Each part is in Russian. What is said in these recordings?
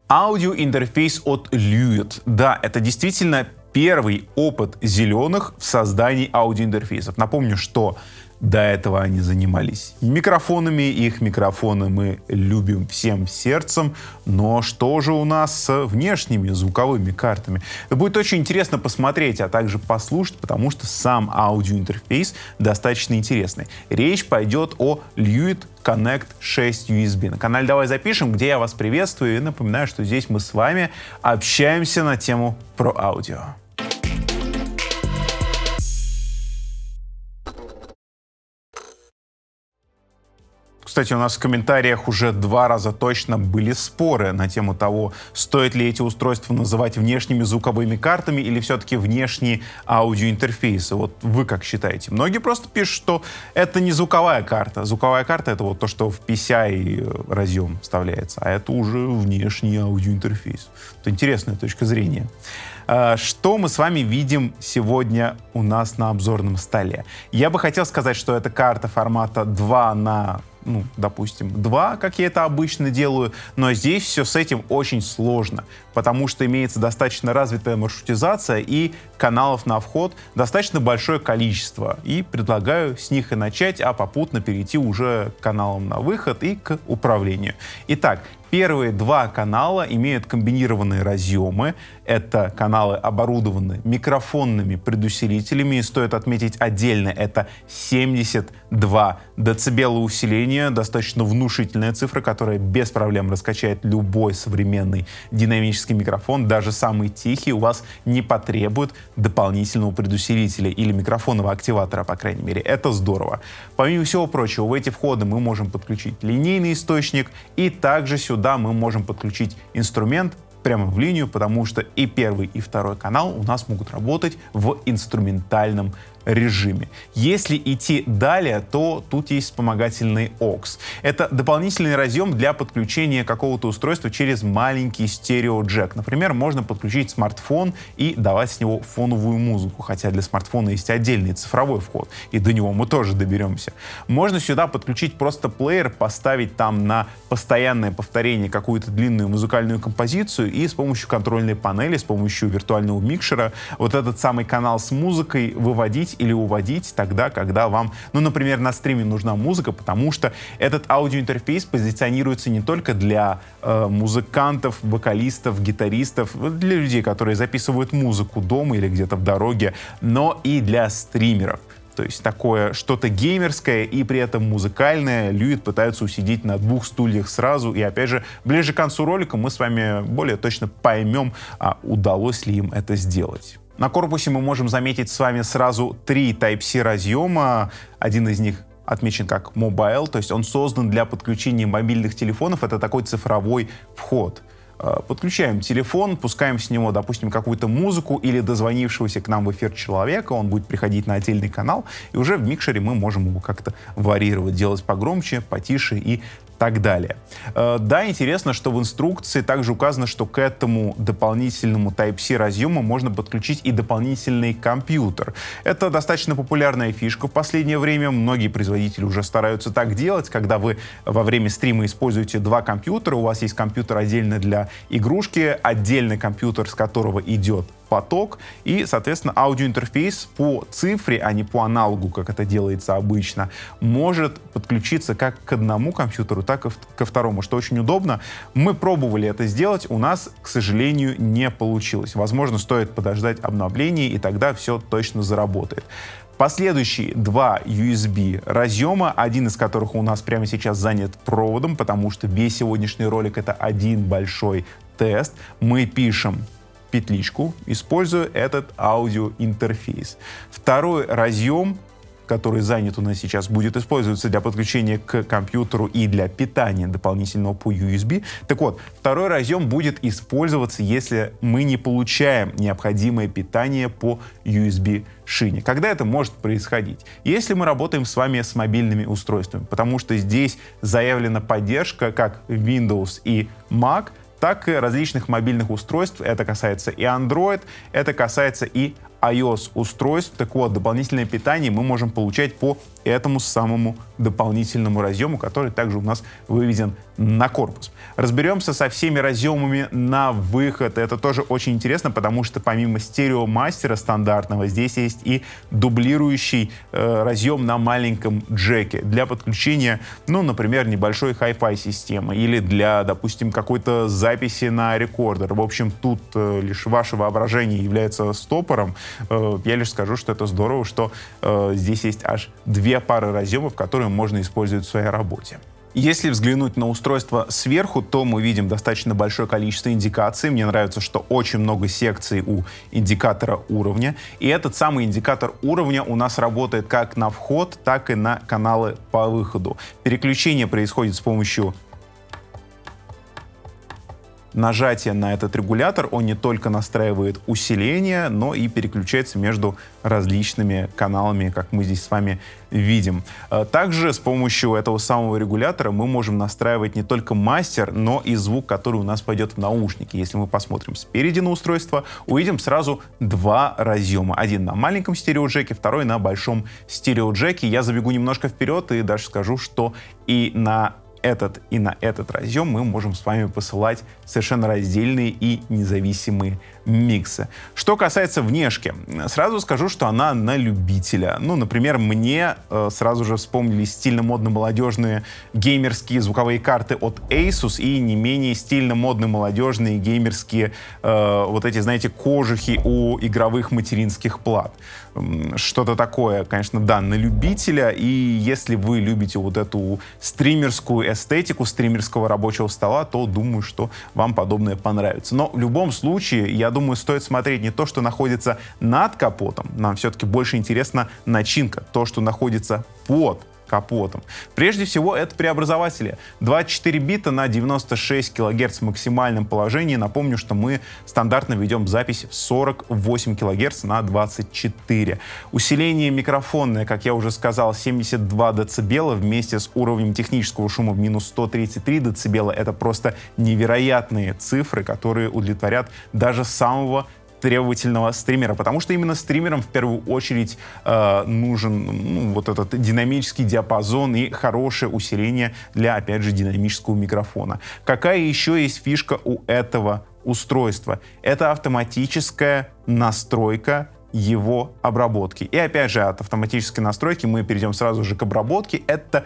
Аудиоинтерфейс от Lyuit. Да, это действительно первый опыт зеленых в создании аудиоинтерфейсов. Напомню, что до этого они занимались микрофонами. Их микрофоны мы любим всем сердцем. Но что же у нас с внешними звуковыми картами? Это будет очень интересно посмотреть, а также послушать, потому что сам аудиоинтерфейс достаточно интересный. Речь пойдет о Lyuit Connect 6 USB. На канале «Давай запишем», где я вас приветствую и напоминаю, что здесь мы с вами общаемся на тему про аудио. Кстати, у нас в комментариях уже 2 раза точно были споры на тему того, стоит ли эти устройства называть внешними звуковыми картами или все-таки внешние аудиоинтерфейсы. Вот вы как считаете? Многие просто пишут, что это не звуковая карта. Звуковая карта — это вот то, что в PCI разъем вставляется, а это уже внешний аудиоинтерфейс. Это интересная точка зрения. Что мы с вами видим сегодня у нас на обзорном столе? Я бы хотел сказать, что это карта формата 2 на, допустим, 2, как я это обычно делаю, но здесь все с этим очень сложно, потому что имеется достаточно развитая маршрутизация и каналов на вход достаточно большое количество. И предлагаю с них и начать, а попутно перейти уже к каналам на выход и к управлению. Итак, первые 2 канала имеют комбинированные разъемы. Это каналы оборудованы микрофонными предусилителями. И стоит отметить отдельно, это 72 дБ усиления. Достаточно внушительная цифра, которая без проблем раскачает любой современный динамический микрофон. Даже самый тихий у вас не потребует дополнительного предусилителя или микрофонного активатора, по крайней мере. Это здорово. Помимо всего прочего, в эти входы мы можем подключить линейный источник, и также сюда мы можем подключить инструмент прямо в линию, потому что и первый, и второй канал у нас могут работать в инструментальном режиме. Если идти далее, то тут есть вспомогательный AUX. Это дополнительный разъем для подключения какого-то устройства через маленький стереоджек. Например, можно подключить смартфон и давать с него фоновую музыку, хотя для смартфона есть отдельный цифровой вход, и до него мы тоже доберемся. Можно сюда подключить просто плеер, поставить там на постоянное повторение какую-то длинную музыкальную композицию и с помощью контрольной панели, с помощью виртуального микшера вот этот самый канал с музыкой выводить или уводить тогда, когда вам, например, на стриме нужна музыка, потому что этот аудиоинтерфейс позиционируется не только для музыкантов, вокалистов, гитаристов, для людей, которые записывают музыку дома или где-то в дороге, но и для стримеров. То есть такое что-то геймерское и при этом музыкальное. Lyuit пытаются усидеть на 2 стульях сразу. И опять же, ближе к концу ролика мы с вами более точно поймем, удалось ли им это сделать. На корпусе мы можем заметить с вами сразу 3 Type-C разъема. Один из них отмечен как Mobile, то есть он создан для подключения мобильных телефонов. Это такой цифровой вход. Подключаем телефон, пускаем с него, допустим, какую-то музыку или дозвонившегося к нам в эфир человека, он будет приходить на отдельный канал, и уже в микшере мы можем его как-то варьировать, делать погромче, потише и так далее. Да, интересно, что в инструкции также указано, что к этому дополнительному Type-C разъему можно подключить и дополнительный компьютер. Это достаточно популярная фишка в последнее время. Многие производители уже стараются так делать, когда вы во время стрима используете 2 компьютера, у вас есть компьютер отдельно для игрушки, отдельный компьютер, с которого идет поток, и, соответственно, аудиоинтерфейс по цифре, а не по аналогу, как это делается обычно, может подключиться как к одному компьютеру, так и ко второму, что очень удобно. Мы пробовали это сделать, у нас, к сожалению, не получилось. Возможно, стоит подождать обновления, и тогда все точно заработает. Последующие 2 USB разъема, один из которых у нас прямо сейчас занят проводом, потому что весь сегодняшний ролик — это один большой тест. Мы пишем петличку, используя этот аудиоинтерфейс. Второй разъем, который занят у нас сейчас, будет использоваться для подключения к компьютеру и для питания дополнительного по USB. Так вот, второй разъем будет использоваться, если мы не получаем необходимое питание по USB-шине. Когда это может происходить? Если мы работаем с вами с мобильными устройствами, потому что здесь заявлена поддержка как Windows и Mac, так и различных мобильных устройств. Это касается и Android, это касается и iOS-устройств. Так вот, дополнительное питание мы можем получать по этому самому дополнительному разъему, который также у нас выведен на корпус. Разберемся со всеми разъемами на выход. Это тоже очень интересно, потому что помимо стереомастера стандартного, здесь есть и дублирующий разъем на маленьком джеке для подключения, ну, например, небольшой Hi-Fi системы или для, допустим, какой-то записи на рекордер. В общем, тут лишь ваше воображение является стопором. Я лишь скажу, что это здорово, что здесь есть аж две пары разъемов, которые можно использовать в своей работе. Если взглянуть на устройство сверху, то мы видим достаточно большое количество индикаций. Мне нравится, что очень много секций у индикатора уровня. И этот самый индикатор уровня у нас работает как на вход, так и на каналы по выходу. Переключение происходит с помощью нажатия на этот регулятор. Он не только настраивает усиление, но и переключается между различными каналами, как мы здесь с вами видим. Также с помощью этого самого регулятора мы можем настраивать не только мастер, но и звук, который у нас пойдет в наушники. Если мы посмотрим спереди на устройство, увидим сразу два разъема. Один на маленьком стереоджеке, второй на большом стереоджеке. Я забегу немножко вперед и даже скажу, что и на этот разъем мы можем с вами посылать совершенно раздельные и независимые миксы. Что касается внешки, сразу скажу, что она на любителя. Ну, например, мне сразу же вспомнились стильно-модно-молодежные геймерские звуковые карты от Asus и не менее стильно-модные молодежные геймерские вот эти, знаете, кожухи у игровых материнских плат. Что-то такое, конечно, да, на любителя. И если вы любите вот эту стримерскую эстетику стримерского рабочего стола, то думаю, что вам подобное понравится. Но в любом случае, я думаю, стоит смотреть не то, что находится над капотом. Нам все-таки больше интересна начинка, то, что находится под капотом. Прежде всего, это преобразователи. 24 бита на 96 кГц в максимальном положении. Напомню, что мы стандартно ведем запись в 48 кГц на 24. Усиление микрофонное, как я уже сказал, 72 дБ вместе с уровнем технического шума в минус 133 дБ. Это просто невероятные цифры, которые удовлетворят даже самого требовательного стримера, потому что именно стримерам в первую очередь нужен вот этот динамический диапазон и хорошее усиление для, опять же, динамического микрофона. Какая еще есть фишка у этого устройства? Это автоматическая настройка его обработки. И опять же, от автоматической настройки мы перейдем сразу же к обработке. Это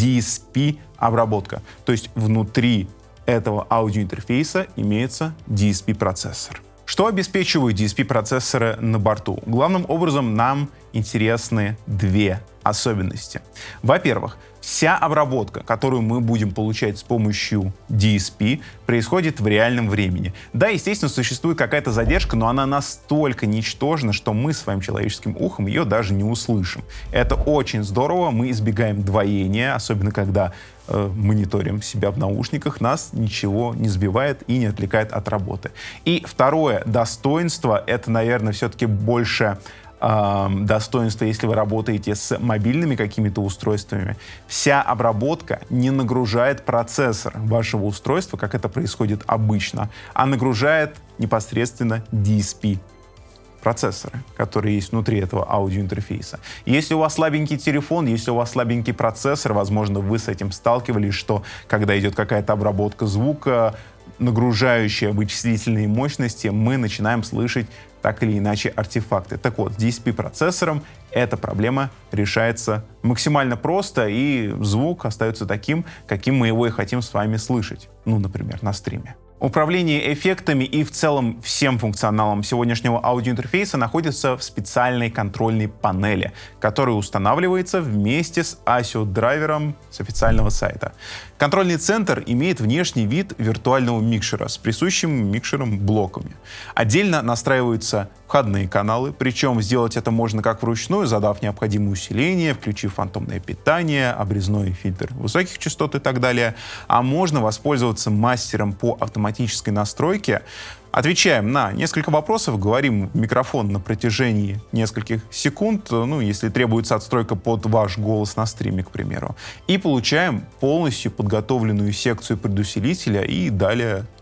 DSP-обработка. То есть внутри этого аудиоинтерфейса имеется DSP-процессор. Что обеспечивают DSP-процессоры на борту? Главным образом нам интересны две особенности. Во-первых, вся обработка, которую мы будем получать с помощью DSP, происходит в реальном времени. Да, естественно, существует какая-то задержка, но она настолько ничтожна, что мы своим человеческим ухом ее даже не услышим. Это очень здорово, мы избегаем двоения, особенно когда мониторим себя в наушниках, нас ничего не сбивает и не отвлекает от работы. И второе достоинство, это, наверное, все-таки больше достоинство, если вы работаете с мобильными какими-то устройствами. Вся обработка не нагружает процессор вашего устройства, как это происходит обычно, а нагружает непосредственно DSP процессоры, которые есть внутри этого аудиоинтерфейса. Если у вас слабенький телефон, если у вас слабенький процессор, возможно, вы с этим сталкивались, что когда идет какая-то обработка звука, нагружающая вычислительные мощности, мы начинаем слышать так или иначе артефакты. Так вот, с DSP-процессором эта проблема решается максимально просто, и звук остается таким, каким мы его и хотим с вами слышать. Ну, например, на стриме. Управление эффектами и в целом всем функционалом сегодняшнего аудиоинтерфейса находится в специальной контрольной панели, которая устанавливается вместе с ASIO-драйвером с официального сайта. Контрольный центр имеет внешний вид виртуального микшера с присущими микшером блоками. Отдельно настраиваются входные каналы, причем сделать это можно как вручную, задав необходимое усиление, включив фантомное питание, обрезной фильтр высоких частот и так далее, а можно воспользоваться мастером по автоматической настройке. Отвечаем на несколько вопросов, говорим в микрофон на протяжении нескольких секунд, ну, если требуется отстройка под ваш голос на стриме, к примеру, и получаем полностью подготовленную секцию предусилителя и далее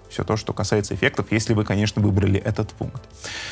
все то, что касается эффектов, если вы, конечно, выбрали этот пункт.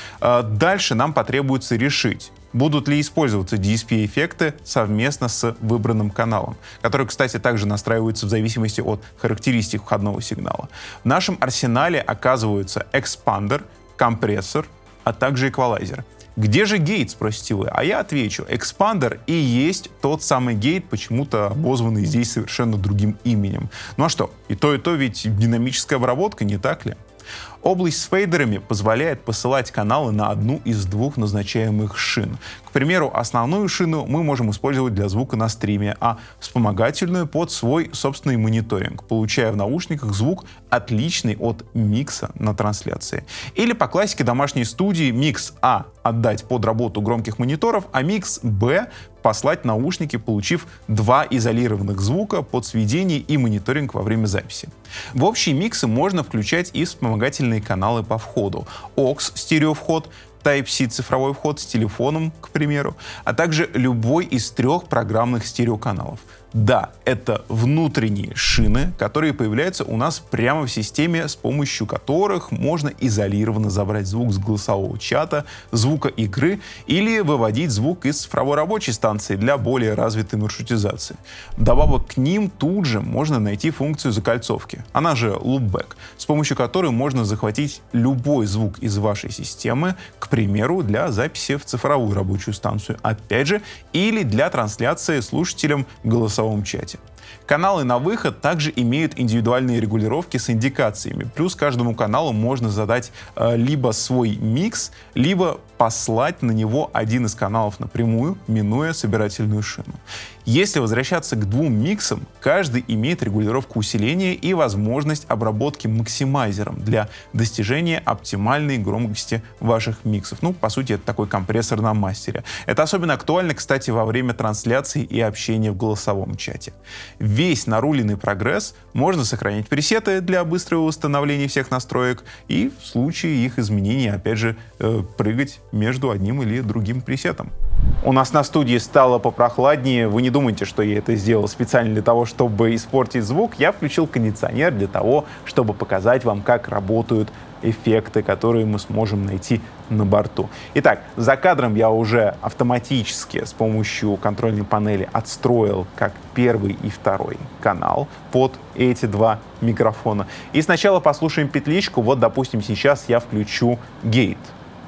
Дальше нам потребуется решить, будут ли использоваться DSP-эффекты совместно с выбранным каналом, который, кстати, также настраивается в зависимости от характеристик входного сигнала. В нашем арсенале оказываются экспандер, компрессор, а также эквалайзер. Где же гейт, спросите вы? А я отвечу, экспандер и есть тот самый гейт, почему-то обозванный здесь совершенно другим именем. Ну а что, и то ведь динамическая обработка, не так ли? Область с фейдерами позволяет посылать каналы на одну из двух назначаемых шин. К примеру, основную шину мы можем использовать для звука на стриме, а вспомогательную под свой собственный мониторинг, получая в наушниках звук, отличный от микса на трансляции. Или по классике домашней студии микс А отдать под работу громких мониторов, а микс Б послать наушники, получив два изолированных звука под сведение и мониторинг во время записи. В общие миксы можно включать и вспомогательные каналы по входу. AUX стереовход, Type-C цифровой вход с телефоном, к примеру, а также любой из 3 программных стереоканалов. Да, это внутренние шины, которые появляются у нас прямо в системе, с помощью которых можно изолированно забрать звук с голосового чата, звука игры или выводить звук из цифровой рабочей станции для более развитой маршрутизации. Вдобавок к ним тут же можно найти функцию закольцовки, она же loopback, с помощью которой можно захватить любой звук из вашей системы, к примеру, для записи в цифровую рабочую станцию, опять же, или для трансляции слушателям голосового чате. Каналы на выход также имеют индивидуальные регулировки с индикациями. Плюс каждому каналу можно задать либо свой микс, либо послать на него один из каналов напрямую, минуя собирательную шину. Если возвращаться к 2 миксам, каждый имеет регулировку усиления и возможность обработки максимайзером для достижения оптимальной громкости ваших миксов. Ну, по сути, это такой компрессор на мастере. Это особенно актуально, кстати, во время трансляции и общения в голосовом чате. Весь наруленный прогресс можно сохранить пресеты для быстрого восстановления всех настроек и в случае их изменения, опять же, прыгать между одним или другим пресетом. У нас на студии стало попрохладнее. Вы не думайте, что я это сделал специально для того, чтобы испортить звук. Я включил кондиционер для того, чтобы показать вам, как работают эффекты, которые мы сможем найти на борту. Итак, за кадром я уже автоматически с помощью контрольной панели отстроил как 1 и 2 канал под эти 2 микрофона. И сначала послушаем петличку. Вот, допустим, сейчас я включу гейт.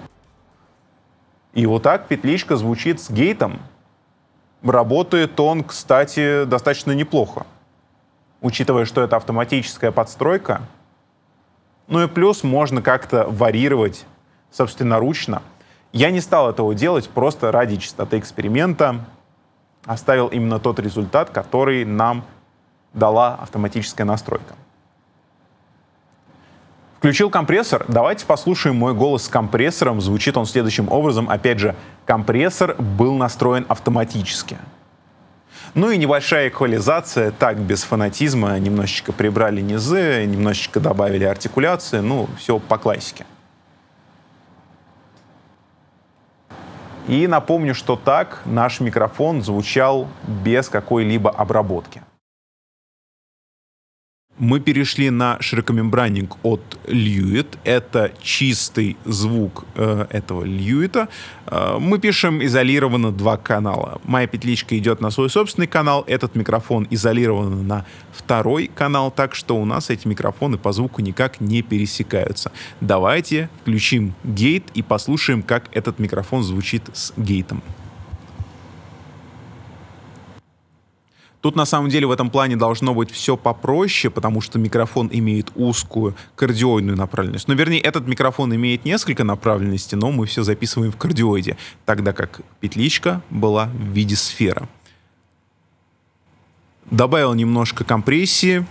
И вот так петличка звучит с гейтом. Работает он, кстати, достаточно неплохо, учитывая, что это автоматическая подстройка. Ну и плюс можно как-то варьировать собственноручно. Я не стал этого делать просто ради чистоты эксперимента. Оставил именно тот результат, который нам дала автоматическая настройка. Включил компрессор. Давайте послушаем мой голос с компрессором. Звучит он следующим образом. Опять же, компрессор был настроен автоматически. Ну и небольшая эквализация, так, без фанатизма. Немножечко прибрали низы, немножечко добавили артикуляции. Ну, все по классике. И напомню, что так наш микрофон звучал без какой-либо обработки. Мы перешли на широкомембранник от Lewitt. Это чистый звук этого Lewitt. Мы пишем изолированно 2 канала. Моя петличка идет на свой собственный канал. Этот микрофон изолирован на 2 канал, так что у нас эти микрофоны по звуку никак не пересекаются. Давайте включим гейт и послушаем, как этот микрофон звучит с гейтом. Тут на самом деле в этом плане должно быть все попроще, потому что микрофон имеет узкую кардиоидную направленность. Ну, вернее, этот микрофон имеет несколько направленностей, но мы все записываем в кардиоиде, тогда как петличка была в виде сферы. Добавил немножко компрессии,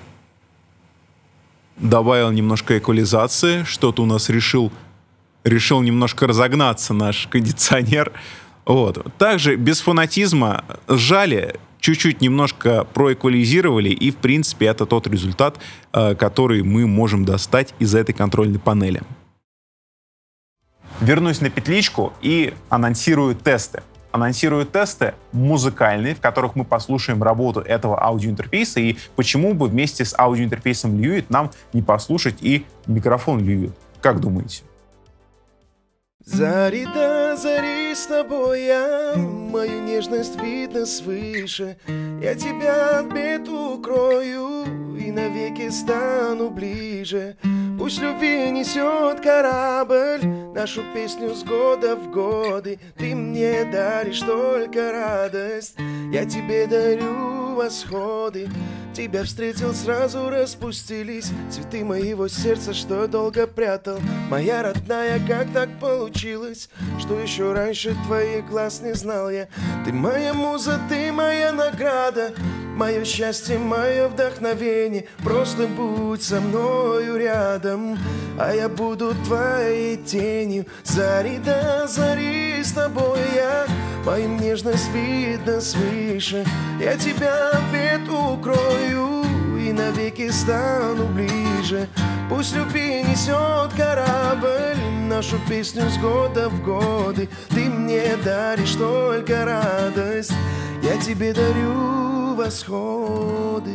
добавил немножко эквализации. Что-то у нас решил немножко разогнаться наш кондиционер. Вот. Также без фанатизма сжали, чуть-чуть немножко проэквализировали, и, в принципе, это тот результат, который мы можем достать из этой контрольной панели. Вернусь на петличку и анонсирую тесты. Анонсирую тесты музыкальные, в которых мы послушаем работу этого аудиоинтерфейса, и почему бы вместе с аудиоинтерфейсом Lewit нам не послушать и микрофон Lewit. Как думаете? Зари до зари с тобой я, мою нежность видно свыше. Я тебя от бед укрою и навеки стану ближе. Пусть любви несет корабль нашу песню с года в годы. Ты мне даришь только радость, я тебе дарю восходы. Тебя встретил, сразу распустились цветы моего сердца, что я долго прятал. Моя родная, как так получилось, что еще раньше твоих глаз не знал я. Ты моя муза, ты моя награда, мое счастье, мое вдохновение. Просто будь со мною рядом, а я буду твоей тенью. Зари до зари с тобой я, мою нежность видно свыше. Я тебя от бед укрою и навеки стану ближе. Пусть любви несет корабль нашу песню с года в годы. Ты мне даришь только радость, я тебе дарю восходы.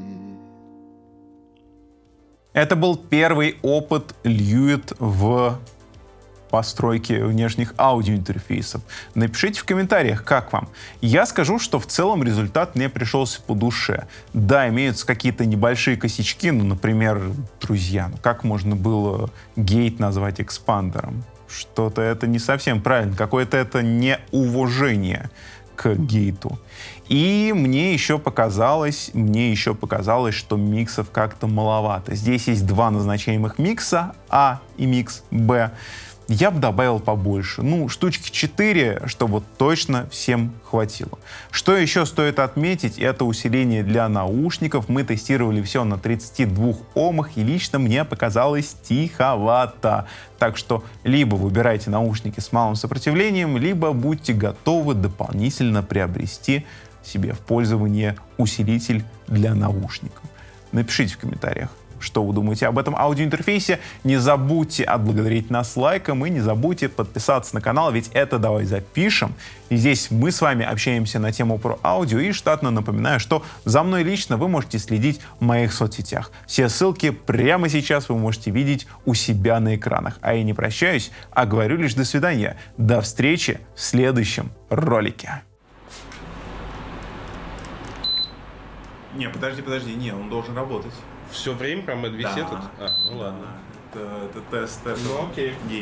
Это был первый опыт Lewit в постройки внешних аудиоинтерфейсов. Напишите в комментариях, как вам. Я скажу, что в целом результат мне пришелся по душе. Да, имеются какие-то небольшие косячки, ну, например, друзья, ну как можно было гейт назвать экспандером? Что-то это не совсем правильно, какое-то это неуважение к гейту. И мне еще показалось, что миксов как-то маловато. Здесь есть два назначаемых микса, А и микс Б. Я бы добавил побольше. Ну, штучки 4, чтобы точно всем хватило. Что еще стоит отметить, это усиление для наушников. Мы тестировали все на 32 омах, и лично мне показалось тиховато. Так что либо выбирайте наушники с малым сопротивлением, либо будьте готовы дополнительно приобрести себе в пользование усилитель для наушников. Напишите в комментариях, что вы думаете об этом аудиоинтерфейсе. Не забудьте отблагодарить нас лайком и не забудьте подписаться на канал, ведь это «Давай запишем». И здесь мы с вами общаемся на тему про аудио, и штатно напоминаю, что за мной лично вы можете следить в моих соцсетях. Все ссылки прямо сейчас вы можете видеть у себя на экранах. А я не прощаюсь, а говорю лишь до свидания. До встречи в следующем ролике. Не, подожди, не, он должен работать. Все время прям висит? Да. Ну ладно. Это тест. Ну окей. Гейт.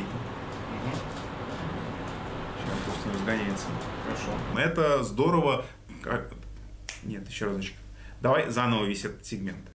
Сейчас пусть не разгоняется. Хорошо. Это здорово. Нет, еще разочек. Давай заново весь этот сегмент.